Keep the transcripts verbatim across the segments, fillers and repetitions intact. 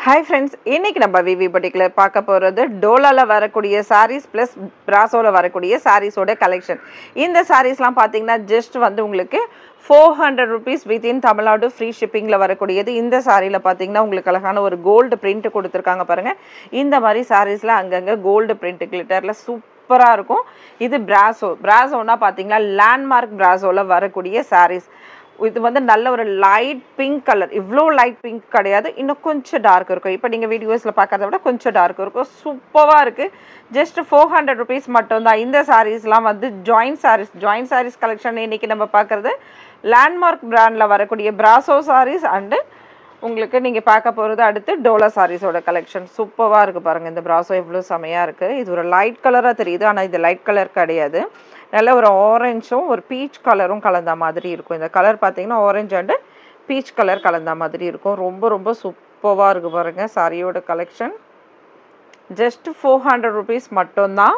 Hi friends, இன்னைக்கு நம்ம விவி பட்டிக்குல பார்க்க போறது டோலால வரக்கூடிய sarees plus பிராசோல வரக்கூடிய sarees ஓட கலெக்ஷன். இந்த sareesலாம் பாத்தீங்கன்னா just வந்து உங்களுக்கு four hundred rupees within Tamil Nadu free shippingல வரக்கூடியது. இந்த sareeல பாத்தீங்கன்னா உங்களுக்கு அழகான ஒரு gold print கொடுத்திருக்காங்க பாருங்க. இந்த மாதிரி sareesல அங்கங்க gold print glitterல சூப்பரா இருக்கும். இது பிராசோ. பிராசோனா பாத்தீங்கன்னா landmark பிராசோல வரக்கூடிய sarees. இது வந்து நல்ல ஒரு லைட் பிங்க் கலர். இவ்ளோ லைட் பிங்க் கிடையாது, இன்னும் கொஞ்சம் டார்க் இருக்கும். இப்போ நீங்க வீடியோஸ்ல பார்க்கறத விட கொஞ்சம் டார்க் இருக்கும். சூப்பரா இருக்கு. ஜஸ்ட் four hundred rupees மட்டும் தான். இந்த sareesலாம் வந்து join sarees. Join sarees collection இன்னைக்கு நம்ம பார்க்கறது லேண்ட்மார்க் பிராண்ட்ல வரக்கூடிய பிராசோ sarees அண்ட் உங்களுக்கு நீங்க பார்க்க போறது அடுத்து டோலா sareesோட கலெக்ஷன். சூப்பரா இருக்கு பாருங்க. இந்த பிராசோ எவ்ளோ செமையா இருக்கு. இது ஒரு லைட் கலரா தெரியுது, ஆனா இது லைட் கலர் கிடையாது. நல்ல ஒரு ஆரஞ்சும் ஒரு பீச் கலரும் கலந்த மாதிரி இருக்கும். இந்த கலர் பாத்தீங்கன்னா ஆரஞ்சு அண்ட் பீச் கலர் கலந்த மாதிரி இருக்கும். ரொம்ப ரொம்ப சூப்பரா இருக்கு பாருங்க சாரியோட collection. Just four hundred rupees மட்டும் தான்.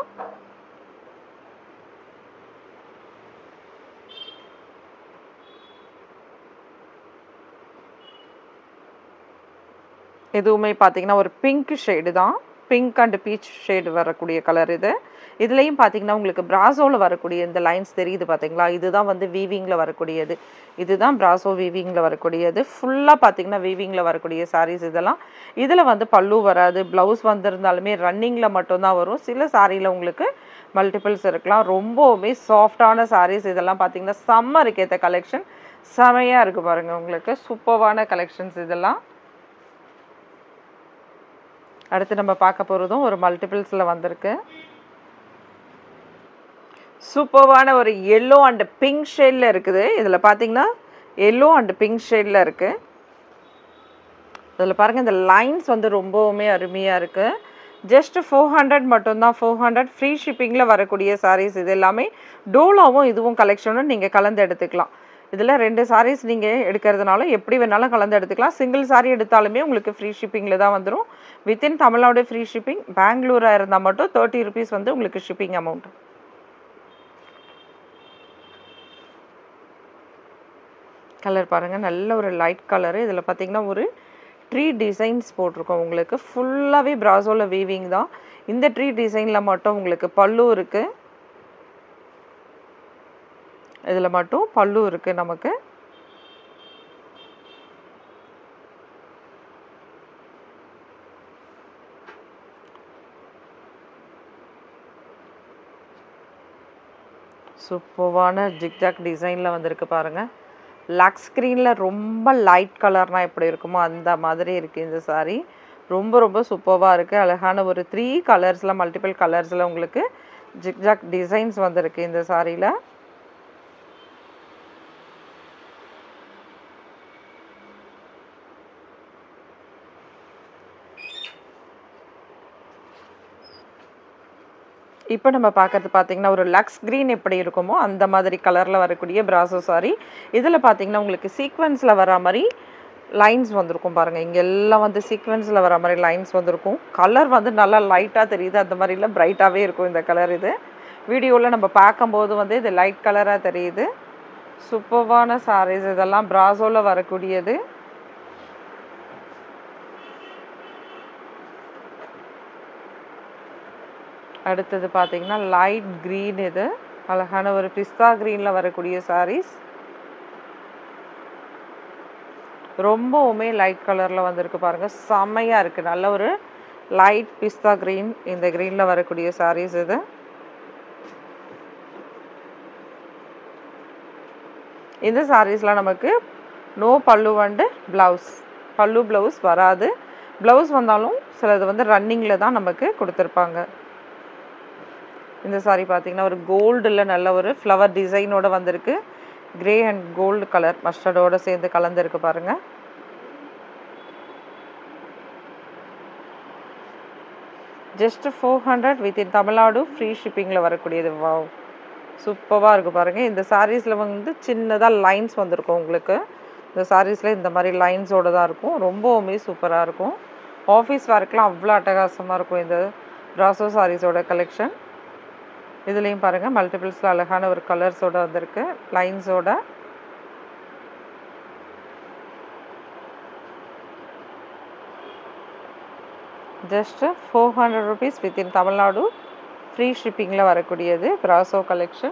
இதுவுமே பாத்தீங்கன்னா ஒரு பிங்க் ஷேடு தான். பிங்க் அண்ட் பீச் ஷேடு வரக்கூடிய கலர் இது. இதுலயும் பாத்தீங்கன்னா உங்களுக்கு பிராசோல வரக்கூடிய இந்த லைன்ஸ் தெரியுது பாத்தீங்களா? இதுதான் வந்து வீவிங்ல வரக்கூடியது. இதுதான் பிராசோ வீவிங்ல வரக்கூடியது. ஃபுல்லா பாத்தீங்கன்னா வீவிங்ல வரக்கூடிய sarees இதெல்லாம். இதுல வந்து பல்லு வராது. ப்ளவுஸ் வந்திருந்தாலுமே ரன்னிங்ல மட்டும் தான் வரும். சில சாரியில உங்களுக்கு மல்டிபிள்ஸ் இருக்கலாம். ரொம்பவே சாஃப்டான sarees இதெல்லாம் பாத்தீங்கன்னா சம்மருக்கு ஏத்த கலெக்ஷன். செமையா இருக்கு பாருங்க உங்களுக்கு. சூப்பரான கலெக்ஷன்ஸ் இதெல்லாம். அடுத்து நம்ம பார்க்க போறதும் ஒரு மல்டிபிள்ஸ்ல வந்திருக்கு. சூப்பரான ஒரு yellow and pink ஷேட்ல இருக்குது. இதுல பாத்தீங்கன்னா yellow and pink ஷேட்ல இருக்கு. இதுல பாருங்க இந்த லைன்ஸ் வந்து ரொம்பவே அருமையா இருக்கு. ஜஸ்ட் four hundred மட்டும் தான். four hundred ஃப்ரீ ஷிப்பிங்ல வரக்கூடிய sarees இது எல்லாமே. டோலாவும் இதுவும் கலெக்ஷனும் நீங்க கலந்து எடுத்துக்கலாம். இதுல ரெண்டு sarees நீங்க எடுக்கிறதுனால எப்படி வேணாலும் கலந்து எடுத்துக்கலாம். சிங்கிள் saree எடுத்தாலுமே உங்களுக்கு ஃப்ரீ ஷிப்பிங்ல தான் வந்துரும். Within Tamil Nadu free shipping. பெங்களூரா இருந்தா மட்டும் thirty rupees வந்து உங்களுக்கு ஷிப்பிங் அமௌண்ட். கலர் பாருங்க நல்ல ஒரு லைட் கலர். இதுல பாத்தீங்கன்னா ஒரு ட்ரீ டிசைன்ஸ் போட்டிருக்கோம் உங்களுக்கு. ஃபுல்லாவே பிராசோல வீவிங் தான். இந்த ட்ரீ டிசைன்ல மட்டும் உங்களுக்கு பல்லு இருக்கு. இதுல மட்டும் பல்லு இருக்கு நமக்கு. சூப்பரான ஜிக்ஜாக் டிசைன்ல வந்திருக்கு பாருங்க. லக்ஸ் ஸ்கிரீன்ல ரொம்ப லைட் கலர்னா எப்படி இருக்குமோ அந்த மாதிரி இருக்கு இந்த saree. ரொம்ப ரொம்ப சூப்பரா இருக்கு. அழகான ஒரு த்ரீ கலர்ஸ்ல மல்டிபிள் கலர்ஸ்ல உங்களுக்கு ஜிக்ஜாக் டிசைன்ஸ் வந்திருக்கு இந்த சாரியில. இப்போ நம்ம பார்க்கறது பாத்தீங்கன்னா ஒரு லக்ஸ் கிரீன் எப்படி இருக்குமோ அந்த மாதிரி கலர்ல வரக்கூடிய பிராசோ saree. இதுல பாத்தீங்கன்னா உங்களுக்கு சீக்வென்ஸ்ல வர மாதிரி லைன்ஸ் வந்திருக்கும் பாருங்க. இங்க எல்லாம் வந்து சீக்வென்ஸ்ல வர மாதிரி லைன்ஸ் வந்திருக்கும். கலர் வந்து நல்லா லைட்டா தெரியுது. அந்த மாதிரி இல்ல பிரைட்டாவே இருக்கும் இந்த கலர் இது. வீடியோல நம்ம பார்க்கும்போது வந்து இது லைட் கலரா தெரியுது. சூப்பரான sarees இதெல்லாம் பிராசோல வரக்கூடியது. அடுத்தது பாத்தீங்கன்னா லைட் கிரீன் இது. அழகான ஒரு பிஸ்தா கிரீன்ல வரக்கூடிய sarees. ரொம்பவுமே லைட் கலர்ல வந்திருக்கு பாருங்க. செமையா இருக்கு. நல்ல ஒரு லைட் பிஸ்தா கிரீன். இந்த கிரீன்ல வரக்கூடிய sarees இது. இந்த sareesலாம் நமக்கு no pallu and blouse. Pallu blouse வராது. பிளவுஸ் வந்தாலும் சிலது வந்து ரன்னிங்ல தான் நமக்கு கொடுத்திருப்பாங்க. இந்த saree பாத்தீங்கன்னா ஒரு கோல்டுல நல்ல ஒரு ஃப்ளவர் டிசைனோட வந்திருக்கு. கிரே அண்ட் கோல்ட் கலர் மஸ்டர்டோட சேர்ந்து கலந்திருக்கு பாருங்க. Just four hundred within Tamil Nadu free ஷிப்பிங்ல வரக்கூடியது. வாவ் சூப்பரா இருக்கு பாருங்க. இந்த sareesல வந்து சின்னதா லைன்ஸ் வந்திருக்கும் உங்களுக்கு. இந்த sareesல இந்த மாதிரி லைன்ஸோட தான் இருக்கும். ரொம்பவுமே சூப்பரா இருக்கும். ஆபீஸ் வர்க்லாம் அவ்வளோ அட்டகாசமா இருக்கும் இந்த பிராசோ sareesோட கலெக்ஷன். இதுலயும் பாருங்க மல்டிபிள்ஸ்ல அழகான ஒரு கலர்ஸோட வந்திருக்கு லைன்ஸோட. Just four hundred rupees within Tamil Nadu free ஷிப்பிங்கில் வரக்கூடியது பிராசோ கலெக்ஷன்.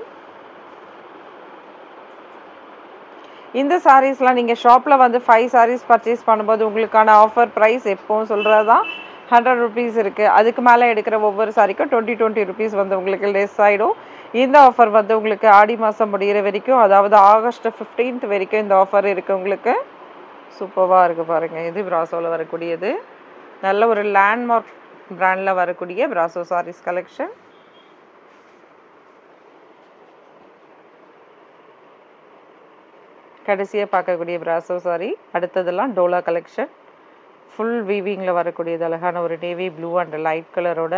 இந்த சாரீஸ்லாம் நீங்கள் ஷாப்பில் வந்து ஃபைவ் சாரீஸ் பர்ச்சேஸ் பண்ணும்போது உங்களுக்கான ஆஃபர் ப்ரைஸ் எப்போவும் சொல்கிறது தான் ஹண்ட்ரட் ருபீஸ் இருக்குது. அதுக்கு மேலே எடுக்கிற ஒவ்வொரு சாரிக்கும் டுவெண்ட்டி டுவெண்ட்டி ருபீஸ் வந்து உங்களுக்கு லெஸ் ஆகிடும். இந்த ஆஃபர் வந்து உங்களுக்கு ஆடி மாதம் முடிகிற வரைக்கும், அதாவது ஆகஸ்ட் ஃபிஃப்டீன்த் வரைக்கும் இந்த ஆஃபர் இருக்குது உங்களுக்கு. சூப்பராக இருக்குது பாருங்கள். இது பிராசோவில் வரக்கூடியது நல்ல ஒரு லேண்ட்மார்க் பிராண்டில் வரக்கூடிய பிராசோ சாரீஸ் கலெக்ஷன். கடைசியாக பார்க்கக்கூடிய பிராசோ சாரி. அடுத்ததெல்லாம் டோலா கலெக்ஷன். ஃபுல் வீவிங்கில் வரக்கூடியது அழகான ஒரு நேவி ப்ளூ அண்ட் லைட் கலரோட.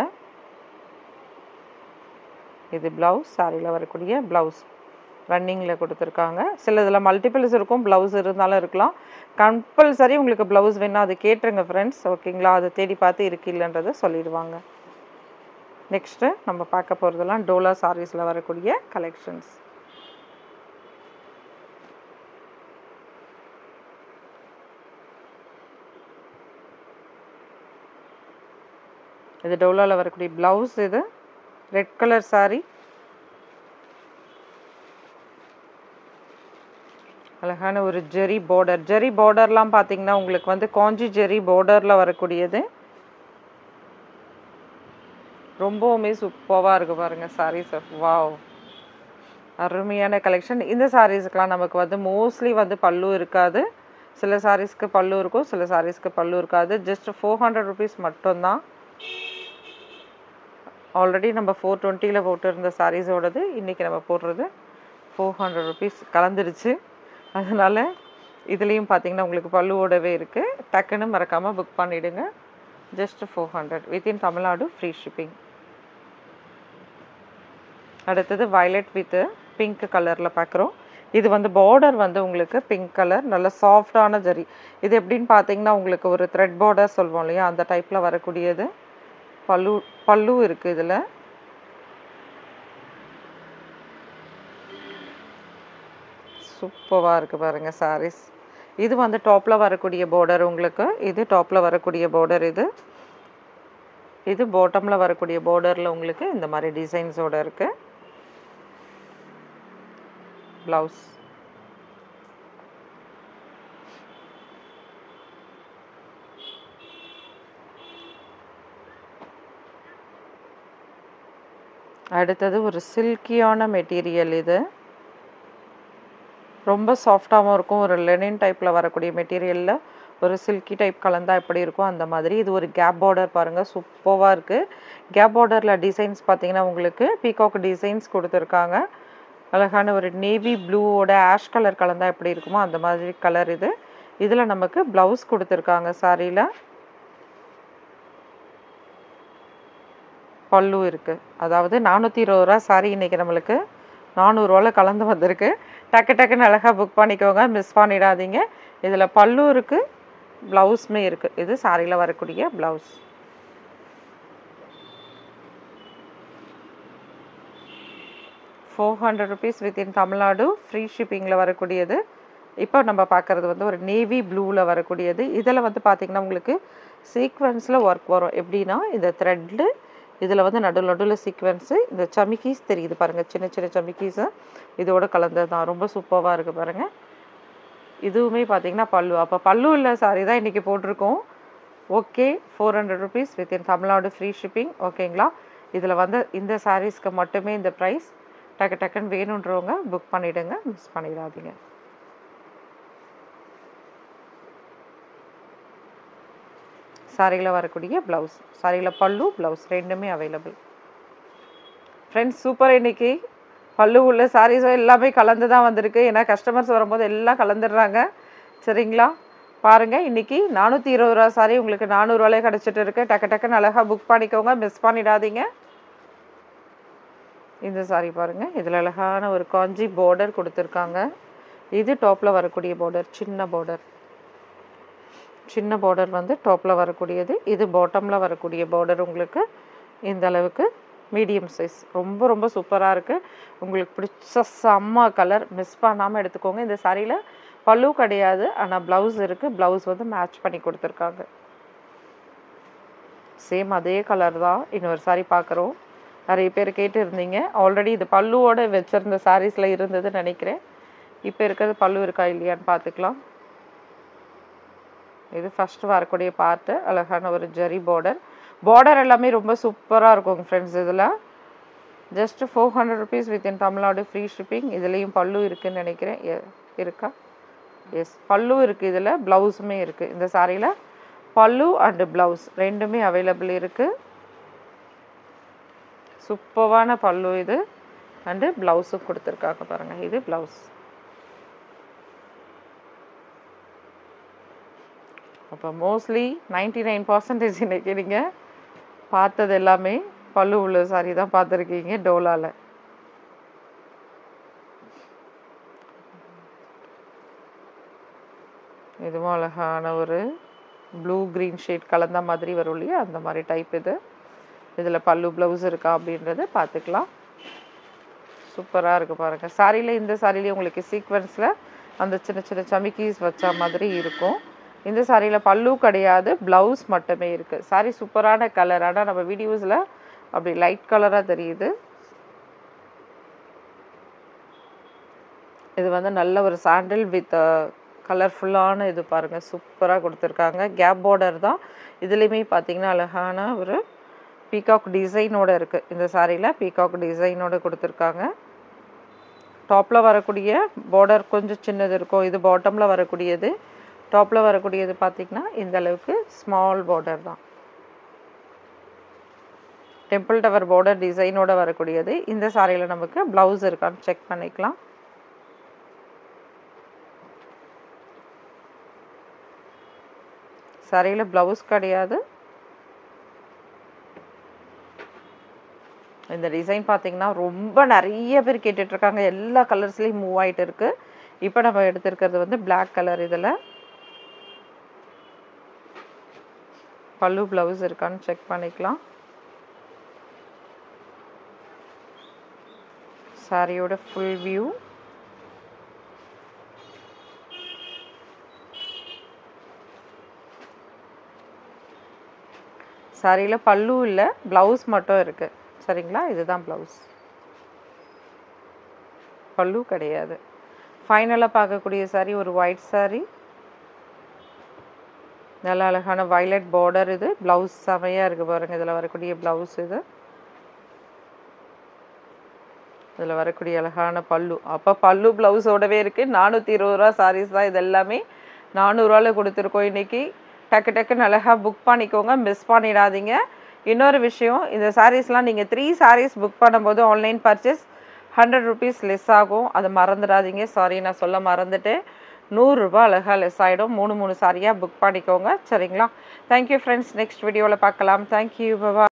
இது ப்ளவுஸ், சாரியில் வரக்கூடிய ப்ளவுஸ் ரன்னிங்கில் கொடுத்துருக்காங்க. சில இதில் மல்டிபிள்ஸ் இருக்கும், ப்ளவுஸ் இருந்தாலும் இருக்கலாம். கம்பல்சரி உங்களுக்கு ப்ளவுஸ் வேணால் அது கேட்டுருங்க ஃப்ரெண்ட்ஸ், ஓகேங்களா? அதை தேடி பார்த்து இருக்கு இல்லைன்றதை சொல்லிடுவாங்க. நெக்ஸ்ட்டு நம்ம பார்க்க போகிறதெல்லாம் டோலா சாரீஸில் வரக்கூடிய கலெக்ஷன்ஸ். இது டோலாவில் வரக்கூடிய ப்ளவுஸ். இது ரெட் கலர் சாரி, அழகான ஒரு ஜெரி பார்டர். ஜெரி பார்டர்லாம் பார்த்தீங்கன்னா உங்களுக்கு வந்து காஞ்சி ஜெரி பார்டரில் வரக்கூடியது. ரொம்பவுமே சூப்பராக இருக்குது பாருங்கள் சாரீஸ். வாவ், அருமையான கலெக்ஷன். இந்த சாரீஸுக்கெலாம் நமக்கு வந்து மோஸ்ட்லி வந்து பல்லு இருக்காது. சில சாரீஸ்க்கு பல்லு இருக்கும், சில சாரீஸ்க்கு பல்லு இருக்காது. ஜஸ்ட் ஃபோர் ஹண்ட்ரட் ருபீஸ் மட்டும்தான். ஆல்ரெடி நம்ம ஃபோர் டுவெண்ட்டியில் போட்டுருந்த சாரீஸோடது இன்றைக்கி நம்ம போடுறது ஃபோர் ஹண்ட்ரட் ருபீஸ் கலந்துருச்சு. அதனால் இதுலேயும் பார்த்திங்கன்னா உங்களுக்கு பல்லுவோடவே இருக்குது. டக்குன்னு மறக்காமல் புக் பண்ணிவிடுங்க. Just four hundred within Tamil Nadu free shipping. அடுத்தது வயலட் வித் பிங்க் கலரில் பார்க்குறோம். இது வந்து பார்டர் வந்து உங்களுக்கு பிங்க் கலர், நல்ல சாஃப்டான ஜரி. இது எப்படின்னு பார்த்தீங்கன்னா உங்களுக்கு ஒரு த்ரெட் பார்டர் சொல்வோம் இல்லையா, அந்த டைப்பில் வரக்கூடியது. பல்லு பல்லு இருக்குது இதில். சூப்பராக இருக்குது பாருங்கள் சாரீஸ். இது வந்து டாப்பில் வரக்கூடிய பார்டர் உங்களுக்கு. இது டாப்பில் வரக்கூடிய பார்டர். இது இது பாட்டமில் வரக்கூடிய பார்டரில் உங்களுக்கு இந்த மாதிரி டிசைன்ஸோடு இருக்குது. ப்ளவுஸ் அடுத்தது ஒரு சில்கியான மெட்டீரியல். இது ரொம்ப சாஃப்டாகவும் இருக்கும். ஒரு லெனின் டைப்பில் வரக்கூடிய மெட்டீரியலில் ஒரு சில்கி டைப் கலந்தால் எப்படி இருக்கும் அந்த மாதிரி. இது ஒரு கேப் பார்டர் பாருங்கள், சூப்பராக இருக்குது. கேப் பார்டரில் டிசைன்ஸ் பார்த்தீங்கன்னா உங்களுக்கு பீகாக் டிசைன்ஸ் கொடுத்துருக்காங்க. அழகான ஒரு நேவி ப்ளூவோட ஆஷ் கலர் கலந்தால் எப்படி இருக்குமோ அந்த மாதிரி கலர் இது. இதில் நமக்கு ப்ளவுஸ் கொடுத்துருக்காங்க. சாரியில் பல்லு இருக்குது. அதாவது நானூற்றி இருபது ரூபா சாரி இன்றைக்கி நம்மளுக்கு நானூறுரூவாவில் கலந்து வந்திருக்கு. டக்கு டக்குன்னு அழகாக புக் பண்ணிக்கோங்க, மிஸ் பண்ணிடாதீங்க. இதில் பல்லு இருக்குது, ப்ளவுஸுமே இருக்குது. இது சாரியில் வரக்கூடிய blouse. Four hundred rupees within Tamil Nadu free ஷிப்பிங்கில் வரக்கூடியது. இப்போ நம்ம பார்க்குறது வந்து ஒரு நேவி ப்ளூவில் வரக்கூடியது. இதில் வந்து பார்த்திங்கன்னா உங்களுக்கு சீக்வன்ஸில் ஒர்க் வரும். எப்படின்னா இந்த த்ரெட்டு இதில் வந்து நடுவில் நடுவில் சீக்வன்ஸு, இந்த சமிக்கீஸ் தெரியுது பாருங்கள், சின்ன சின்ன சமிக்கீஸு இதோட கலந்தது தான். ரொம்ப சூப்பராக இருக்குது பாருங்கள். இதுவுமே பார்த்திங்கன்னா பல்லு. அப்போ பல்லு இல்லை சாரி தான் இன்றைக்கி போட்டிருக்கோம். Okay, four hundred rupees within Tamil Nadu free shipping. ஓகேங்களா? இதில் வந்து இந்த சாரீஸ்க்கு மட்டுமே இந்த ப்ரைஸ். டக்கு டக்குன்னு வேணுன்றவங்க புக் பண்ணிவிடுங்க, மிஸ் பண்ணிடாதீங்க. சாரியில் வரக்கூடிய ப்ளவுஸ், சாரியில் பல்லு ப்ளவுஸ் ரெண்டுமே அவைலபிள். Friends super. இன்றைக்கி பல்லு உள்ள சாரீஸும் எல்லாமே கலந்து தான் வந்திருக்கு. ஏன்னா கஸ்டமர்ஸ் வரும்போது எல்லாம் கலந்துடுறாங்க. சரிங்களா? பாருங்கள், இன்றைக்கி நானூற்றி இருபது ரூபா சாரி உங்களுக்கு நானூறுரூவாலே கிடச்சிட்டு இருக்குது. டக்கு டக்குன்னு அழகாக புக் பண்ணிக்கோங்க, மிஸ் பண்ணிடாதீங்க. இந்த சாரி பாருங்கள், இதில் அழகான ஒரு காஞ்சி பார்டர் கொடுத்துருக்காங்க. இது டாப்பில் வரக்கூடிய பார்டர், சின்ன பார்டர். சின்ன பார்டர் வந்து டாப்பில் வரக்கூடியது. இது பாட்டமில் வரக்கூடிய பார்டர் உங்களுக்கு இந்த அளவுக்கு மீடியம் சைஸ். ரொம்ப ரொம்ப சூப்பராக இருக்குது. உங்களுக்கு பிடிச்ச செம்ம கலர், மிஸ் பண்ணாமல் எடுத்துக்கோங்க. இந்த சாரியில் பல்லு கிடையாது, ஆனால் ப்ளவுஸ் இருக்குது. ப்ளவுஸ் வந்து மேட்ச் பண்ணி கொடுத்துருக்காங்க. சேம் அதே கலர் தான் இன்னொரு சாரீ பார்க்குறோம். நிறைய பேர் கேட்டு இருந்தீங்க. ஆல்ரெடி இது பல்லுவோடு வச்சுருந்த சாரீஸில் இருந்ததுன்னு நினைக்கிறேன். இப்போ இருக்கிறது பல்லு இருக்கா இல்லையான்னு பார்த்துக்கலாம். இது ஃபஸ்ட்டு வரக்கூடிய பார்ட்டு. அழகான ஒரு ஜரி பார்டர். பார்டர் எல்லாமே ரொம்ப சூப்பராக இருக்குங்க ஃப்ரெண்ட்ஸ். இதில் just four hundred rupees within Tamil Nadu free shipping. இதுலேயும் பல்லு இருக்குதுன்னு நினைக்கிறேன். இருக்கா? எஸ், பல்லு இருக்குது. இதில் ப்ளவுஸுமே இருக்குது. இந்த சாரியில் பல்லு அண்டு ப்ளவுஸ் ரெண்டுமே அவைலபிள் இருக்குது. சூப்பரான பல்லு இது அண்டு ப்ளவுஸும் கொடுத்துருக்காங்க பாருங்கள். இது ப்ளவுஸ். அப்போ மோஸ்ட்லி நைன்டி நைன் பர்சன்டேஜ் இன்றைக்கி நீங்கள் பார்த்தது எல்லாமே பல்லு உள்ள சாரி தான் பார்த்துருக்கீங்க டோலாவில். இதுவும் அழகான ஒரு ப்ளூ க்ரீன் ஷேட் கலந்த மாதிரி வரும் இல்லையா, அந்த மாதிரி டைப் இது. இதில் பல்லு ப்ளவுஸ் இருக்கா அப்படின்றத பார்த்துக்கலாம். சூப்பராக இருக்குது பாருங்கள். சாரியில் இந்த சாரிலேயே உங்களுக்கு சீக்வன்ஸில் அந்த சின்ன சின்ன சமிக்கீஸ் வச்ச மாதிரி இருக்கும். இந்த சாரியில் பல்லு கிடையாது, ப்ளவுஸ் மட்டுமே இருக்குது. சாரி சூப்பரான கலர். ஆனால் நம்ம வீடியோஸில் அப்படி லைட் கலராக தெரியுது. இது வந்து நல்ல ஒரு சாண்டில் வித் கலர்ஃபுல்லான இது பாருங்கள். சூப்பராக கொடுத்துருக்காங்க. கேப் பார்டர் தான். இதுலேயுமே பார்த்தீங்கன்னா அழகான ஒரு பீகாக் டிசைனோடு இருக்குது. இந்த சாரியில் பீகாக் டிசைனோடு கொடுத்துருக்காங்க. டாப்பில் வரக்கூடிய பார்டர் கொஞ்சம் சின்னது இருக்கும். இது பாட்டமில் வரக்கூடியது. டாப்பில் வரக்கூடியது பார்த்திங்கன்னா இந்த அளவுக்கு ஸ்மால் பார்டர் தான். டெம்பிள் டவர் பார்டர் டிசைனோட வரக்கூடியது. இந்த சாரியில் நமக்கு ப்ளவுஸ் இருக்கான்னு செக் பண்ணிக்கலாம். சாரியில் ப்ளவுஸ் கிடையாது. இந்த டிசைன் பார்த்திங்கன்னா ரொம்ப நிறைய பேர் கேட்டுட்ருக்காங்க. எல்லா கலர்ஸ்லேயும் மூவ் ஆகிட்டு இருக்குது. இப்போ நம்ம எடுத்துருக்கிறது வந்து பிளாக் கலர். இதில் பல்லு ப்ளவுஸ் இருக்கான்னு செக் பண்ணிக்கலாம். சாரியோட ஃபுல் வியூ. சாரியில் பல்லு இல்லை, ப்ளவுஸ் மட்டும் இருக்குது. சரிங்களா? இதுதான் ப்ளவுஸ், பல்லு கிடையாது. ஃபைனலாக பார்க்கக்கூடிய சாரி ஒரு ஒயிட் சாரி. நல்ல அழகான வயலட் பார்டர். இது ப்ளவுஸ் செமையாக இருக்குது பாருங்கள். இதில் வரக்கூடிய ப்ளவுஸ் இது. இதில் வரக்கூடிய அழகான பல்லு. அப்போ பல்லு ப்ளவுஸோடவே இருக்குது. நானூற்றி இருபது ரூபா சாரீஸ் தான் இது எல்லாமே. நானூறுரூவாவில் கொடுத்துருக்கோம் இன்றைக்கி. டக்கு டக்குன்னு அழகாக புக் பண்ணிக்கோங்க, மிஸ் பண்ணிடாதீங்க. இன்னொரு விஷயம், இந்த சாரீஸ்லாம் நீங்கள் த்ரீ சாரீஸ் புக் பண்ணும்போது online purchase hundred rupees less ஆகும். அதை மறந்துடாதீங்க. சாரி, நான் சொல்ல மறந்துட்டேன். நூறுரூபா அழகாக லெஸ் ஆகிடும். மூணு மூணு சாரியாக புக் பண்ணிக்கோங்க. சரிங்களா? Thank you friends. நெக்ஸ்ட் வீடியோவில் பார்க்கலாம். தேங்க்யூ. பாய்.